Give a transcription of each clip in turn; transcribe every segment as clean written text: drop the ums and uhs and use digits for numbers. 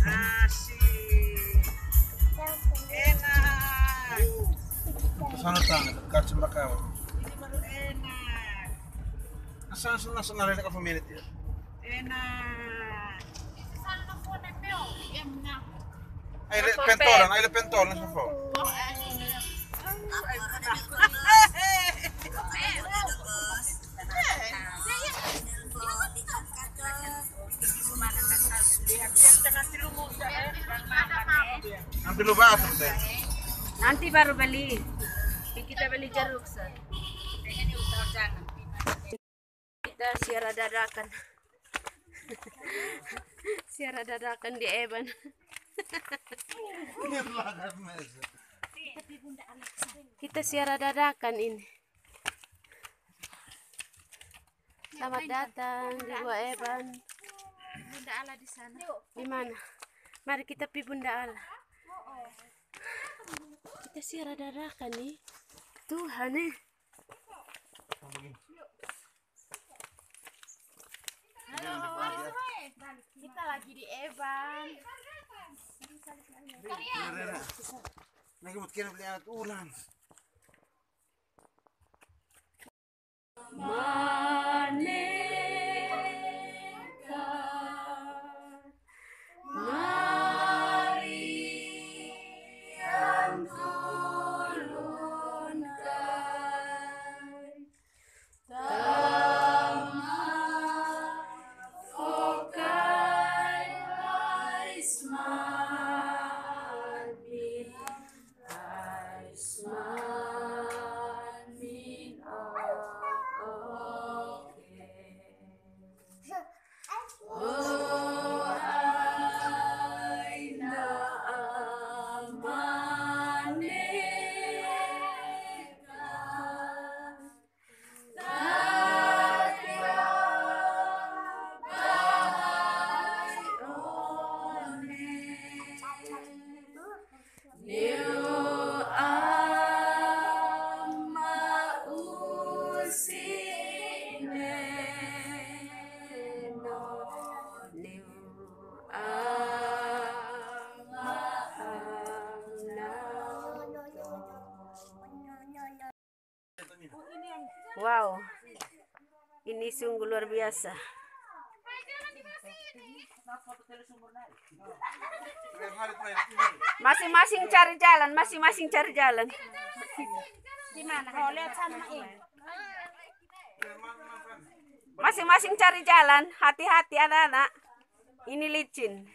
Asik. Enak. Sana tangan, kacang bakal. Ini baru enak. Asal nasional ini apa minit ya? Enak. Ayo pentolan sa phone. Ang biluba sa Nanti baru beli. Kita beli jeruk, Sir. Kita siara dadakan. Siara dadakan di Eban. Kita siara dadakan ini. Selamat datang di Gua Eban. Bunda Ala di sana. Di mana? Mari kita pergi Bunda Ala. Kita siara dadakan nih. Tuhan nih. Kita lagi di Eban. Nagbut kina beli alat ulan. Maneka mari yang turunkan tamat fokai Aisman bin Oh, aina amaneka takya bahai one Niu ama usine no niu ama Wow, ini sungguh luar biasa. Masing-masing cari jalan, masing-masing cari jalan. Di mana? Oh, lihat sana Masing-masing cari jalan, hati-hati anak-anak. Ini licin.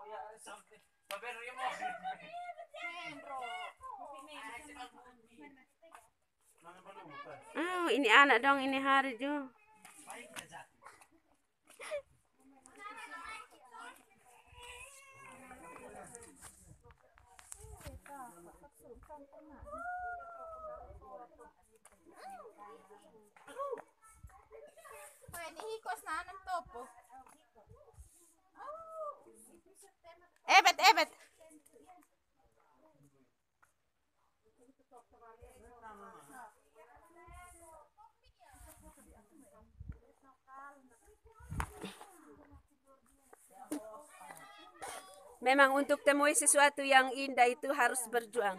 Ini anak dong, ini Harjo. Ini hikos na ng topo. Ebet, ebet. Memang untuk temui sesuatu yang indah itu harus berjuang.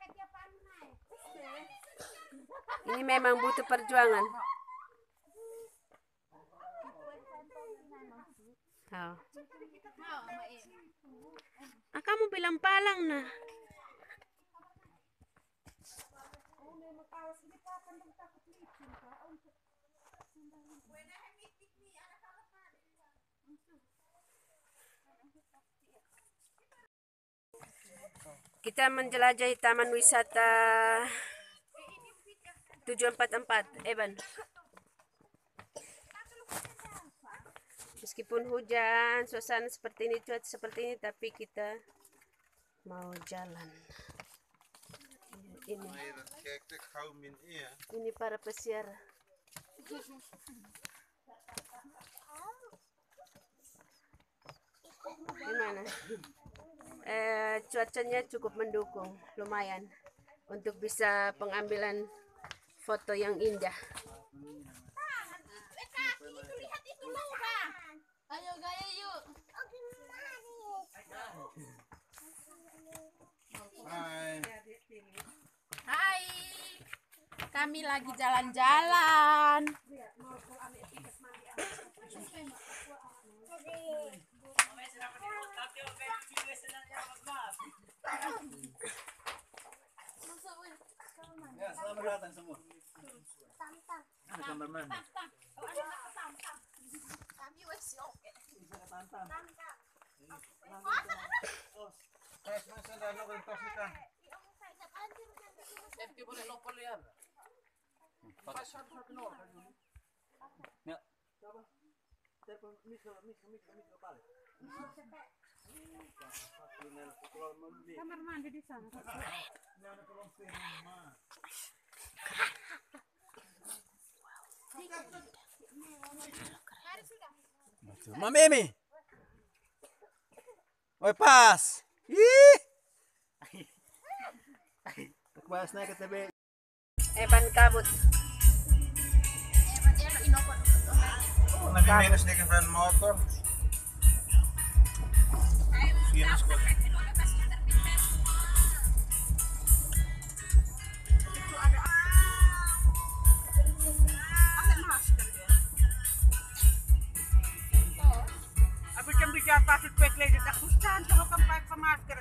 Ini memang butuh perjuangan. Oh. Kamu bilang palang nah. Kita menjelajahi Taman Wisata 744 Eban. Meskipun hujan, suasana seperti ini, cuaca seperti ini, tapi kita mau jalan. Ini para pesiar. Gimana? Cuacanya cukup mendukung, lumayan untuk bisa pengambilan foto yang indah. Ayo gaya yuk. Hai. Hai. Kami lagi jalan-jalan. Ya, selamat datang semua. Ada gambar mana? Kamar mandi di sana. Mami Emi. Oi pas. Ih. Pas naik ke TB. Evan Kabut. Lagi minus nih ke front motor. Minus kok. Abi kan bicara pasir kwek lagi tak kustan kalau kan pakai masker.